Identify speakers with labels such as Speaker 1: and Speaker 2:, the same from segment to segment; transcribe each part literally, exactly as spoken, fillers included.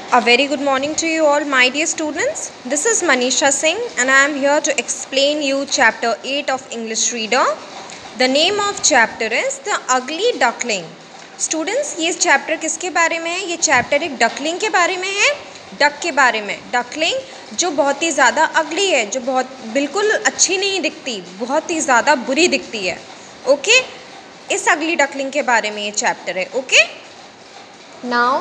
Speaker 1: A very good morning to you all, my dear students. This is Manisha Singh and I am here to explain you chapter eight of English Reader. The name of chapter is The Ugly Duckling. Students, ये chapter किसके बारे में है? ये chapter एक duckling के बारे में है, डक के बारे में. डकलिंग जो बहुत ही ज़्यादा अगली है, जो बहुत बिल्कुल अच्छी नहीं दिखती, बहुत ही ज़्यादा बुरी दिखती है. ओके, इस अगली डकलिंग के बारे में ये चैप्टर है. Okay, now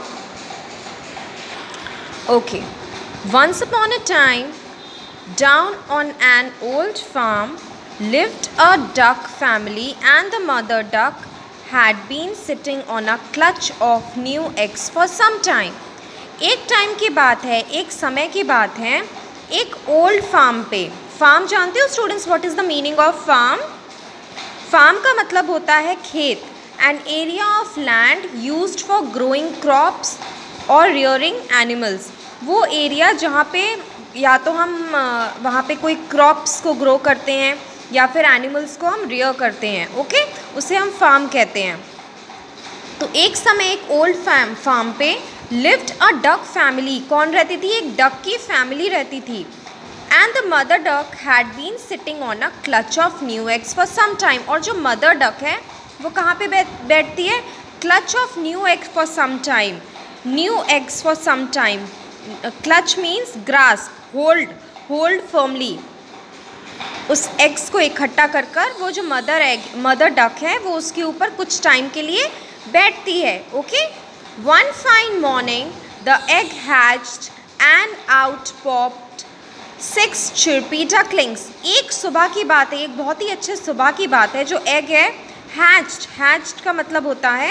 Speaker 1: Okay, once upon a time, down on an old farm, lived a duck family, and the mother duck had been sitting on a clutch of new eggs for some time. एक time की बात है, एक समय की बात है, एक ओल्ड फार्म पे. फार्म जानते हो students, what is the meaning of farm? Farm का मतलब होता है खेत. An area of land used for growing crops और रियरिंग एनिमल्स. वो एरिया जहाँ पे या तो हम वहाँ पे कोई क्रॉप्स को ग्रो करते हैं या फिर एनिमल्स को हम रियर करते हैं. ओके, उसे हम फार्म कहते हैं. तो एक समय एक ओल्ड फार्म फार्म पे लिव्ड अ डक फैमिली. कौन रहती थी? एक डक की फैमिली रहती थी. And the mother duck had been sitting on a clutch of new eggs for some time. और जो मदर डक है वो कहाँ पे बैठती है? Clutch of new eggs for some time. New eggs for some time. Clutch means grasp, hold, hold firmly. उस eggs को इकट्ठा कर कर वो जो मदर एग मदर डक है वो उसके ऊपर कुछ टाइम के लिए बैठती है. Okay, one fine morning the egg hatched and out popped six chirpy ducklings. एक सुबह की बात है, एक बहुत ही अच्छे सुबह की बात है. जो एग है हैच्ड, हैच्ड का मतलब होता है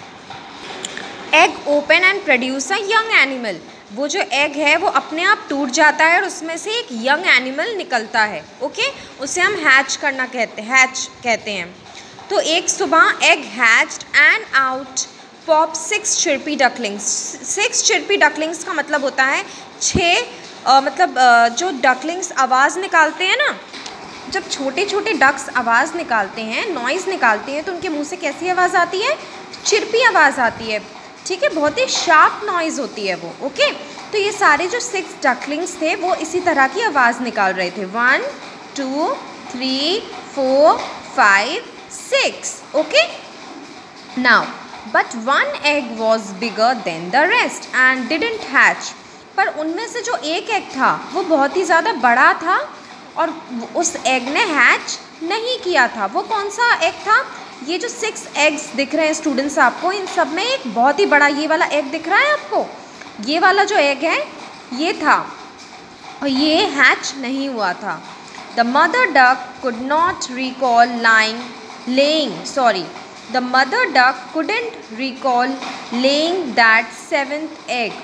Speaker 1: egg open and produce a young animal. वो जो एग है वो अपने आप टूट जाता है और उसमें से एक यंग एनिमल निकलता है. ओके, उसे हम हैच करना कहते हैं, हैच कहते हैं. तो एक सुबह egg hatched and out pop six chirpy ducklings. Six chirpy ducklings का मतलब होता है छः, मतलब आ, जो डकलिंग्स आवाज़ निकालते हैं ना, जब छोटे छोटे डक्स आवाज़ निकालते हैं, नॉइज़ निकालते हैं, तो उनके मुँह से कैसी आवाज़ आती है? चिर्पी आवाज़ आती है. ठीक है, बहुत ही शार्प नॉइज़ होती है वो. ओके, तो ये सारे जो सिक्स डकलिंग्स थे वो इसी तरह की आवाज़ निकाल रहे थे. One two three four five six. Okay, now but one egg was bigger than the rest and didn't hatch. पर उनमें से जो एक एग था वो बहुत ही ज़्यादा बड़ा था और उस एग ने हैच नहीं किया था. वो कौन सा एग था? ये जो सिक्स एग्स दिख रहे हैं स्टूडेंट्स आपको, इन सब में एक बहुत ही बड़ा ये वाला एग दिख रहा है आपको. ये वाला जो एग है ये था और ये हैच नहीं हुआ था. The mother duck could not recall lying laying sorry the mother duck couldn't recall laying that seventh egg.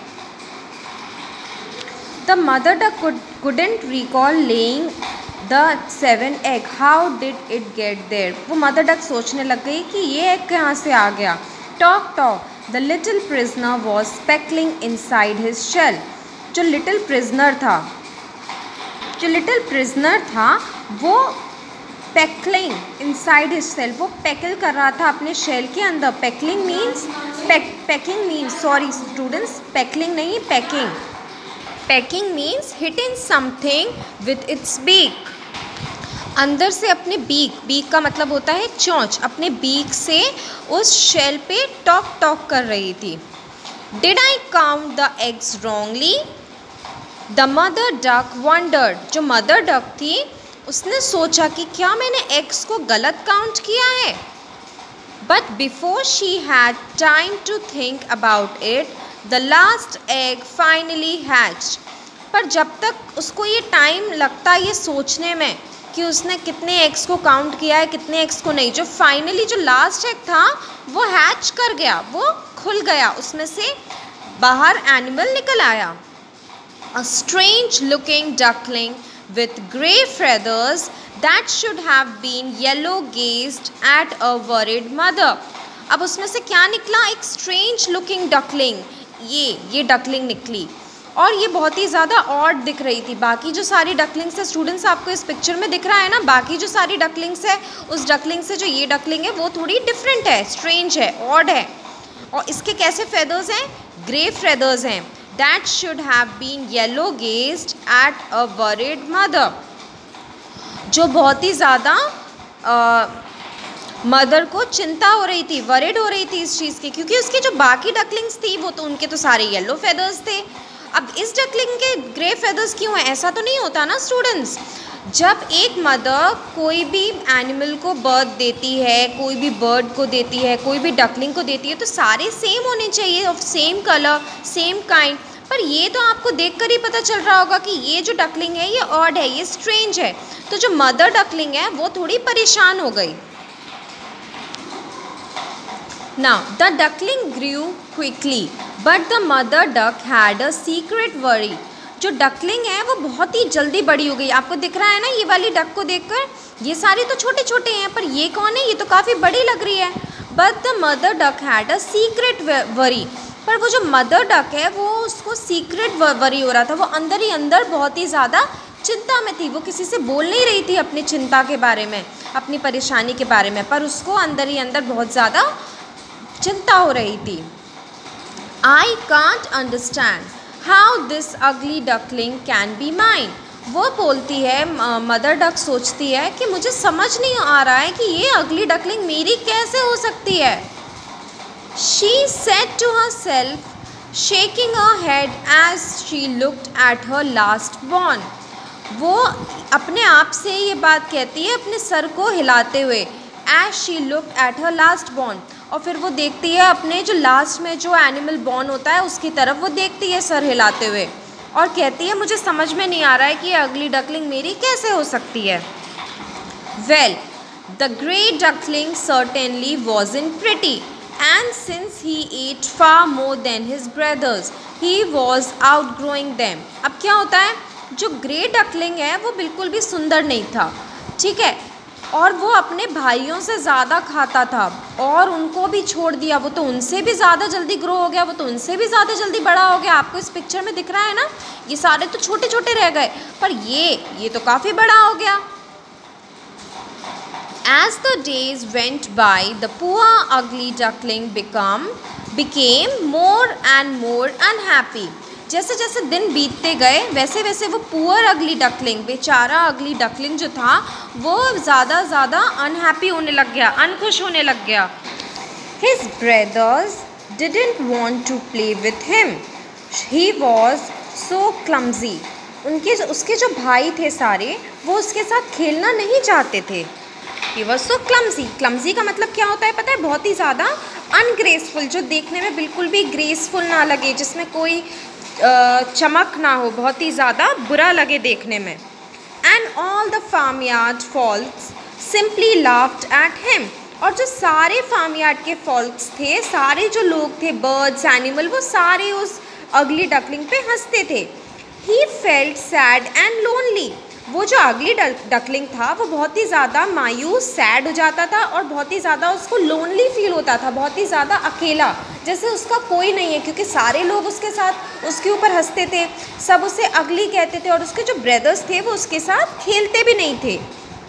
Speaker 1: The mother duck could couldn't recall laying the seven egg. How did it get there? वो mother duck सोचने लग गई कि ये egg कहाँ से आ गया. Tock tock the little prisoner was speckling inside his shell. जो लिटिल प्रिजनर था जो लिटिल प्रिजनर था वो पैकलिंग इनसाइड हिज शेल. वो पैकल कर रहा था अपने शेल के अंदर. Peckling means pecking means sorry students, peckling नहीं, pecking. Pecking means hitting something with its beak. अंदर से अपने बीक, बीक का मतलब होता है चोंच, अपने बीक से उस शेल पे टॉक टॉक कर रही थी. Did I count the eggs wrongly? The mother duck wondered. जो मदर डक थी उसने सोचा कि क्या मैंने एग्स को गलत काउंट किया है. But before she had time to think about it the last egg finally hatched. पर जब तक उसको ये टाइम लगता ये सोचने में कि उसने कितने एग्स को काउंट किया है, कितने एग्स को नहीं, जो फाइनली जो लास्ट एग था वो हैच कर गया, वो खुल गया, उसमें से बाहर एनिमल निकल आया. A strange looking duckling with grey feathers that should have been yellow gazed at a worried mother. अब उसमें से क्या निकला? एक स्ट्रेंज लुकिंग डकलिंग. ये ये डकलिंग निकली और ये बहुत ही ज़्यादा ऑड दिख रही थी. बाकी जो सारी डकलिंग्स है स्टूडेंट्स आपको इस पिक्चर में दिख रहा है ना, बाकी जो सारी डकलिंग्स है उस डकलिंग से जो ये डकलिंग है वो थोड़ी डिफरेंट है, स्ट्रेंज है, ऑड है. और इसके कैसे फेदर्स हैं? ग्रे फेदर्स हैं. that should have been yellow gazed at a worried mother, जो बहुत ही ज़्यादा मदर को चिंता हो रही थी, वरिड हो रही थी इस चीज़ की, क्योंकि उसके जो बाकी डकलिंग्स थी वो तो उनके तो सारे येलो फेदर्स थे। अब इस डकलिंग के ग्रे फेदर्स क्यों हैं? ऐसा तो नहीं होता ना स्टूडेंट्स। जब एक मदर कोई भी एनिमल को बर्थ देती है, कोई भी बर्ड को देती है, कोई भी डकलिंग को देती है, तो सारे सेम होने चाहिए, of same colour, same kind. पर ये तो आपको देखकर ही पता चल रहा होगा कि ये जो डकलिंग है ये ऑड है, ये स्ट्रेंज है। तो जो मदर डकलिंग है वो थोड़ी परेशान हो गई। Now the duckling grew quickly, but the mother duck had a secret worry. जो डकलिंग है वो बहुत ही जल्दी बड़ी हो गई। आपको दिख रहा है ना ये वाली डक को देखकर, ये सारे तो छोटे छोटे हैं, पर ये कौन है? ये तो काफ़ी बड़ी लग रही है। But the mother duck had a secret worry. पर वो जो मदर डक है वो उसको सीक्रेट वरी हो रहा था, वो अंदर ही अंदर बहुत ही ज़्यादा चिंता में थी। वो किसी से बोल नहीं रही थी अपनी चिंता के बारे में, अपनी परेशानी के बारे में, पर उसको अंदर ही अंदर बहुत ज़्यादा चिंता हो रही थी। I can't understand how this ugly duckling can be mine. वो बोलती है, मदर डक सोचती है कि मुझे समझ नहीं आ रहा है कि ये अगली डकलिंग मेरी कैसे हो सकती है। She said to herself, shaking her head as she looked at her last born. वो अपने आप से ये बात कहती है अपने सर को हिलाते हुए, as she looked at her last born. और फिर वो देखती है अपने जो लास्ट में जो एनिमल बॉर्न होता है उसकी तरफ वो देखती है सर हिलाते हुए, और कहती है मुझे समझ में नहीं आ रहा है कि ये अगली डकलिंग मेरी कैसे हो सकती है। Well, the great duckling certainly wasn't pretty, and since he ate far more than his brothers, he was outgrowing them. अब क्या होता है, जो ग्रेट डकलिंग है वो बिल्कुल भी सुंदर नहीं था, ठीक है, और वो अपने भाइयों से ज़्यादा खाता था और उनको भी छोड़ दिया। वो तो उनसे भी ज़्यादा जल्दी ग्रो हो गया, वो तो उनसे भी ज़्यादा जल्दी बड़ा हो गया। आपको इस पिक्चर में दिख रहा है ना, ये सारे तो छोटे छोटे रह गए, पर ये ये तो काफ़ी बड़ा हो गया। As the days went by, the poor ugly duckling become became more and more unhappy. जैसे जैसे दिन बीतते गए वैसे वैसे वो पुअर अगली डकलिंग, बेचारा अगली डकलिंग जो था वो ज़्यादा ज़्यादा अनहैप्पी होने लग गया, अनखुश होने लग गया। His brothers didn't want to play with him. He was so clumsy. उनके उसके जो भाई थे सारे वो उसके साथ खेलना नहीं चाहते थे। He was so clumsy. clumsy का मतलब क्या होता है पता है? बहुत ही ज़्यादा अनग्रेसफुल, जो देखने में बिल्कुल भी ग्रेसफुल ना लगे, जिसमें कोई चमक ना हो, बहुत ही ज़्यादा बुरा लगे देखने में। And all the farm yard folks simply laughed at him. और जो सारे फार्म यार्ड के फॉल्क्स थे, सारे जो लोग थे, बर्ड्स, एनिमल, वो सारे उस अगली डकलिंग पे हंसते थे। He felt sad and lonely. वो जो अगली डकलिंग था वो बहुत ही ज़्यादा मायूस, सैड हो जाता था और बहुत ही ज़्यादा उसको लोनली फील होता था, बहुत ही ज़्यादा अकेला, जैसे उसका कोई नहीं है, क्योंकि सारे लोग उसके साथ उसके ऊपर हंसते थे, सब उसे अगली कहते थे और उसके जो ब्रदर्स थे वो उसके साथ खेलते भी नहीं थे।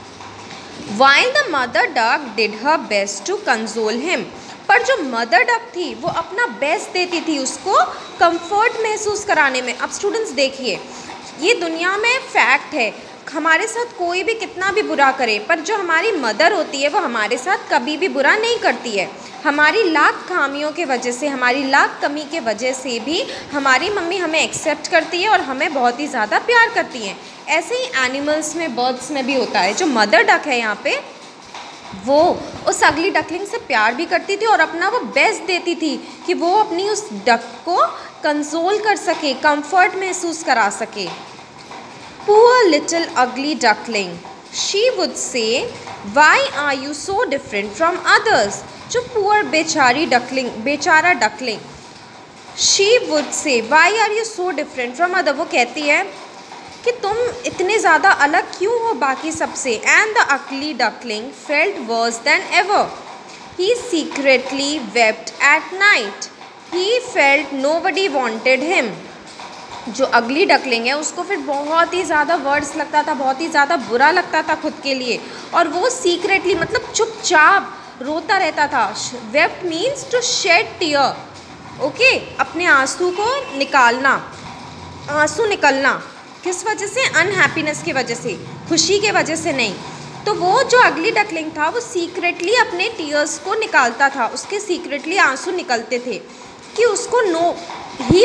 Speaker 1: While the mother duck did her best to console him. पर जो मदर डक थी वो अपना बेस्ट देती थी उसको कंफर्ट महसूस कराने में। अब स्टूडेंट्स देखिए, ये दुनिया में फैक्ट है, हमारे साथ कोई भी कितना भी बुरा करे, पर जो हमारी मदर होती है वो हमारे साथ कभी भी बुरा नहीं करती है। हमारी लाख खामियों के वजह से, हमारी लाख कमी के वजह से भी हमारी मम्मी हमें एक्सेप्ट करती है और हमें बहुत ही ज़्यादा प्यार करती हैं। ऐसे ही एनिमल्स में, बर्ड्स में भी होता है। जो मदर डक है यहाँ पे, वो उस अगली डकलिंग से प्यार भी करती थी और अपना वो बेस्ट देती थी कि वो अपनी उस डक को कंसोल कर सके, कंफर्ट महसूस करा सके। Poor little ugly duckling, she would say, why are you so different from others? जो poor बेचारी डकलिंग, बेचारा duckling, she would say, why are you so different from other? वो कहती है कि तुम इतने ज़्यादा अलग क्यों हो बाकी सबसे। And the ugly duckling felt worse than ever. He secretly wept at night. He felt nobody wanted him. जो अगली डकलिंग है उसको फिर बहुत ही ज़्यादा वर्ड्स लगता था, बहुत ही ज़्यादा बुरा लगता था खुद के लिए, और वो सीक्रेटली मतलब चुपचाप रोता रहता था। Wept means to shed tear, okay, अपने आंसू को निकालना, आंसू निकलना किस वजह से? अनहैप्पीनेस की वजह से, खुशी के वजह से नहीं। तो वो जो अगली डकलिंग था वो सीक्रेटली अपने टीयर्स को निकालता था, उसके सीक्रेटली आंसू निकलते थे कि उसको no he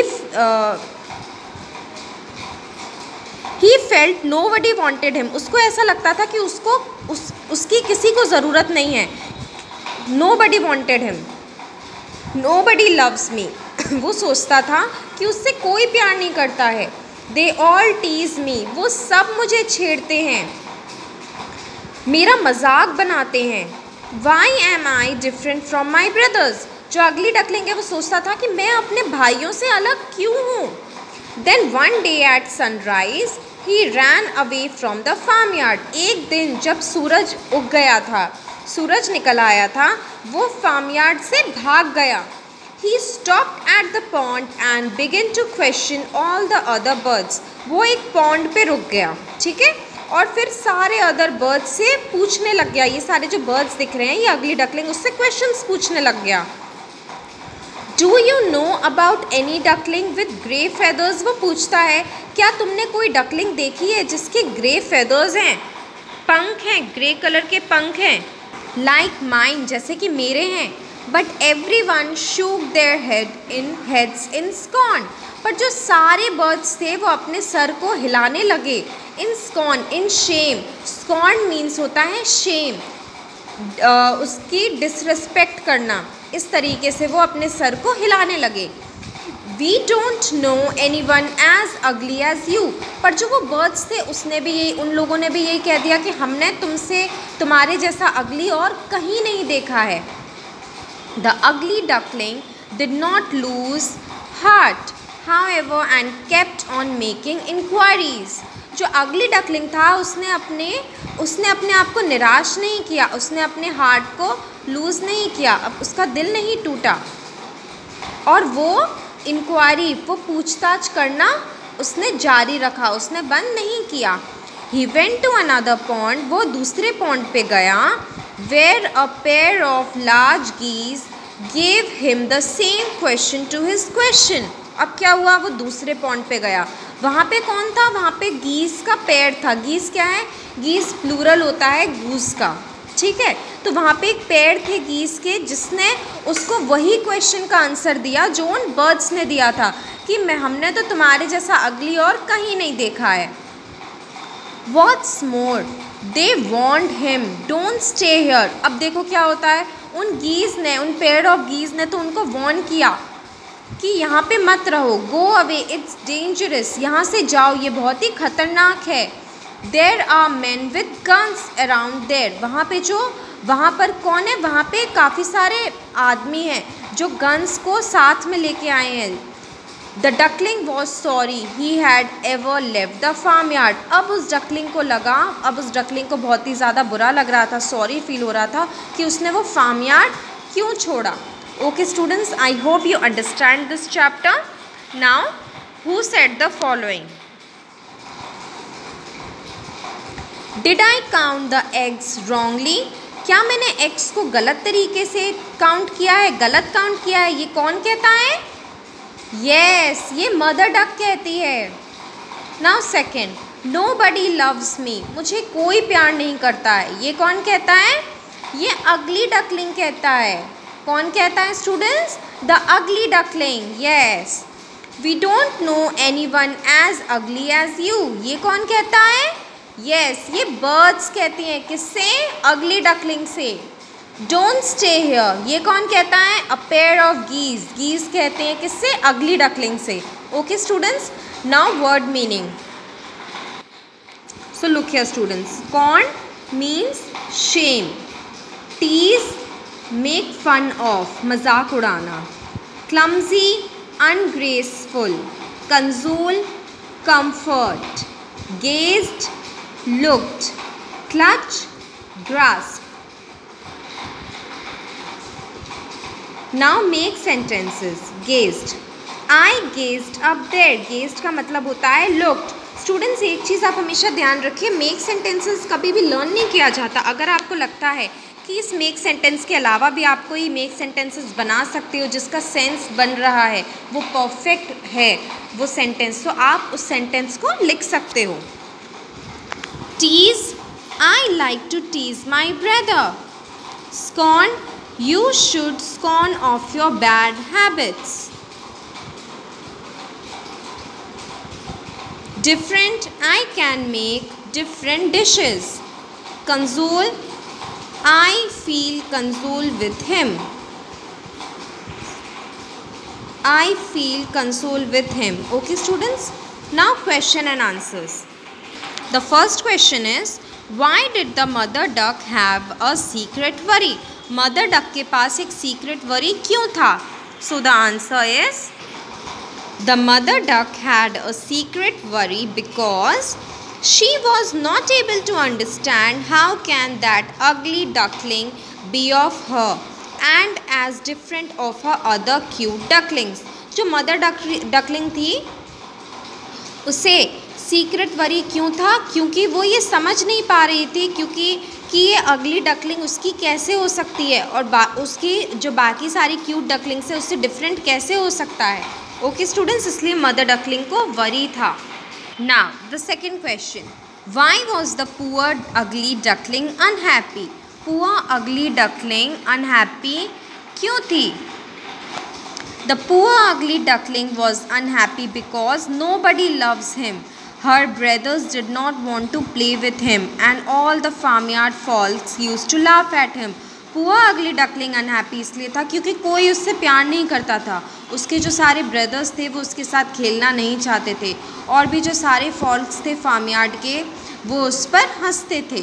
Speaker 1: he felt nobody wanted him, उसको ऐसा लगता था कि उसको उस उसकी किसी को ज़रूरत नहीं है। Nobody wanted him, nobody loves me, वो सोचता था कि उससे कोई प्यार नहीं करता है। दे ऑल टीज मी, वो सब मुझे छेड़ते हैं, मेरा मजाक बनाते हैं। Why am I different from my brothers, जो अगली डकलिंग है वो सोचता था कि मैं अपने भाइयों से अलग क्यों हूँ। Then one day at sunrise he ran away from the farm yard, एक दिन जब सूरज उग गया था, सूरज निकल आया था, वो फार्म यार्ड से भाग गया। He stopped at the pond and began to question all the other birds. वो एक पॉन्ड पे रुक गया, ठीक है, और फिर सारे अदर बर्ड्स से पूछने लग गया, ये सारे जो बर्ड्स दिख रहे हैं ये अगली डकलिंग उससे क्वेश्चंस पूछने लग गया। Do you know about any duckling with grey feathers? वो पूछता है क्या तुमने कोई डकलिंग देखी है जिसके ग्रे फेदर्स हैं, पंख हैं, ग्रे कलर के पंख हैं, लाइक माइन, जैसे कि मेरे हैं। But everyone shook their head in heads in scorn, पर जो सारे बर्ड्स थे वो अपने सर को हिलाने लगे, इन स्कॉन, इन शेम, स्कॉन मीन्स होता है शेम, उसकी डिसरिस्पेक्ट करना, इस तरीके से वो अपने सर को हिलाने लगे। We don't know anyone as ugly as you, पर जो वो बर्ड्स थे उसने भी यही, उन लोगों ने भी यही कह दिया कि हमने तुमसे तुम्हारे जैसा अगली और कहीं नहीं देखा है। The ugly duckling did not lose heart, however, and kept on making inquiries. जो अगली डकलिंग था उसने अपने उसने अपने आप को निराश नहीं किया, उसने अपने हार्ट को लूज़ नहीं किया, अब उसका दिल नहीं टूटा, और वो इंक्वायरी, वो पूछताछ करना उसने जारी रखा, उसने बंद नहीं किया। He went to another pond, वो दूसरे पॉन्ड पे गया, where a pair of large geese gave him the same question to his question. अब क्या हुआ, वो दूसरे पॉन्ड पे गया, वहाँ पे कौन था, वहाँ पे गीस का पेड़ था। गीस क्या है, गीस प्लूरल होता है गूस का, ठीक है। तो वहाँ पे एक पेड़ थे गीस के, जिसने उसको वही क्वेश्चन का आंसर दिया जो उन बर्ड्स ने दिया था कि मैं हमने तो तुम्हारे जैसा अगली और कहीं नहीं देखा है। What's more, they warned him, don't stay here. अब देखो क्या होता है, उन गीज ने, उन पेयर ऑफ गीज ने तो उनको वॉर्न किया कि यहाँ पे मत रहो, गो अवे, इट्स डेंजरस, यहाँ से जाओ, ये बहुत ही खतरनाक है। There are men with guns around there, वहाँ पे जो, वहाँ पर कौन है, वहाँ पे काफ़ी सारे आदमी हैं जो गन्स को साथ में लेके आए हैं। The duckling was sorry he had ever left the farm yard, अब उस डकलिंग को लगा, अब उस डकलिंग को बहुत ही ज़्यादा बुरा लग रहा था, सॉरी फील हो रहा था कि उसने वो फार्म यार्ड क्यों छोड़ा। Okay students, I hope you understand this chapter. Now who said the following, did I count the eggs wrongly, क्या मैंने एग्स को गलत तरीके से काउंट किया है, गलत काउंट किया है, ये कौन कहता है, यस yes, ये मदर डक कहती है। Now second, nobody loves me, मुझे कोई प्यार नहीं करता है, ये कौन कहता है, ये अगली डकलिंग कहता है। कौन कहता है students, the ugly duckling, yes. We don't know anyone as ugly as you, ये कौन कहता है, यस yes, ये बर्ड्स कहती हैं, किससे, अगली डकलिंग से। डोंट स्टे हियर, ये कौन कहता है, अ पेयर ऑफ गीज, गीज कहते हैं किससे, अगली डकलिंग से। Okay students, now word meaning. So look here students, scorn means shame, tease make fun of, मजाक उड़ाना, clumsy ungraceful, console comfort, gazed looked, clutch grasped. Now make sentences. Gazed, I gazed up there. Gazed का मतलब होता है looked. Students एक चीज़ आप हमेशा ध्यान रखिए, मेक सेंटेंसेस कभी भी लर्न नहीं किया जाता। अगर आपको लगता है कि इस मेक सेंटेंस के अलावा भी आप कोई मेक सेंटेंसेस बना सकते हो जिसका सेंस बन रहा है, वो परफेक्ट है वो सेंटेंस, तो आप उस सेंटेंस को लिख सकते हो। Tease, I like to tease my brother. Scorn, you should scorn of your bad habits. Different, I can make different dishes. Console, I feel console with him. I feel console with him. Okay students, now question and answers. The first question is, why did the mother duck have a secret worry? Mother duck के पास एक secret worry क्यों था? So the answer is, the mother duck had a secret worry because she was not able to understand how can that ugly duckling be of her and as different of her other cute ducklings. जो mother duckling थी उसे secret worry क्यों था? क्योंकि वो ये समझ नहीं पा रही थी क्योंकि कि ये अगली डकलिंग उसकी कैसे हो सकती है और बा उसकी जो बाकी सारी क्यूट डकलिंग्स है उससे डिफरेंट कैसे हो सकता है। ओके स्टूडेंट्स, इसलिए मदर डकलिंग को वरी था। Now the second question, why was the poor ugly duckling unhappy? Poor ugly duckling unhappy क्यों थी? The poor ugly duckling was unhappy because nobody loves him. Her brothers did not want to play with him and all the farmyard folks used to laugh at him. Poor ugly duckling unhappy इसलिए था क्योंकि कोई उससे प्यार नहीं करता था। उसके जो सारे ब्रदर्स थे वो उसके साथ खेलना नहीं चाहते थे और भी जो सारे फॉल्क्स थे फार्मयार्ड के वो उस पर हंसते थे।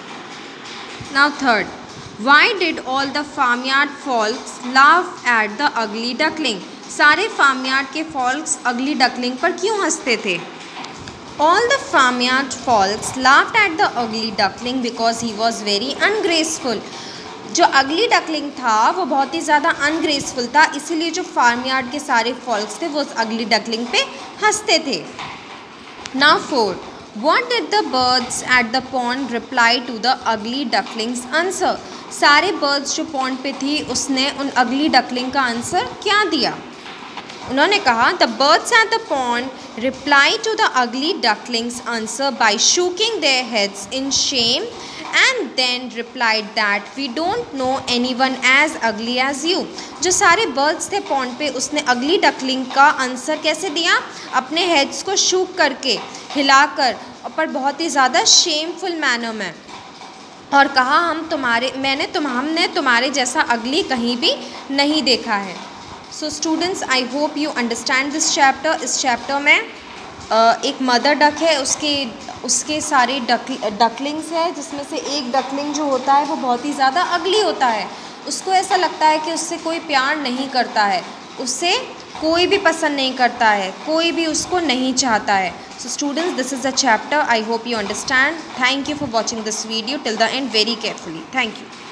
Speaker 1: Now third, why did all the farmyard folks laugh at the ugly duckling? सारे फार्मयार्ड के फॉल्क्स अगली डकलिंग पर क्यों हंसते थे? All the farmyard folks laughed at the ugly duckling because he was very ungraceful. जो ugly duckling था वो बहुत ही ज़्यादा अनग्रेसफुल था, इसीलिए जो फार्मयार्ड के सारे फॉल्क्स थे वो उस अगली डकलिंग पे हंसते थे। Now four, what did the birds at the pond reply to the ugly duckling's answer? सारे बर्ड्स जो पॉन्ड पे थी उसने उन अगली डकलिंग का आंसर क्या दिया? उन्होंने कहा, the birds at the pond reply to the ugly ducklings answer by shooking their heads in shame and then replied that we don't know anyone as ugly as you. जो सारे birds थे pond पे उसने अगली duckling का answer कैसे दिया? अपने हेड्स को शूक करके, हिलाकर, पर बहुत ही ज़्यादा शेमफुल मैनर में, और कहा हम तुम्हारे मैंने तुम हमने तुम्हारे जैसा अगली कहीं भी नहीं देखा है. So students, I hope you understand this chapter. इस चैप्टर में uh, एक मदर डक है, उसके उसके सारे डक डकलिंग्स है जिसमें से एक डकलिंग जो होता है वो बहुत ही ज़्यादा अगली होता है. उसको ऐसा लगता है कि उससे कोई प्यार नहीं करता है, उससे कोई भी पसंद नहीं करता है, कोई भी उसको नहीं चाहता है. So students, this is the chapter. I hope you understand. Thank you for watching this video till the end very carefully. Thank you.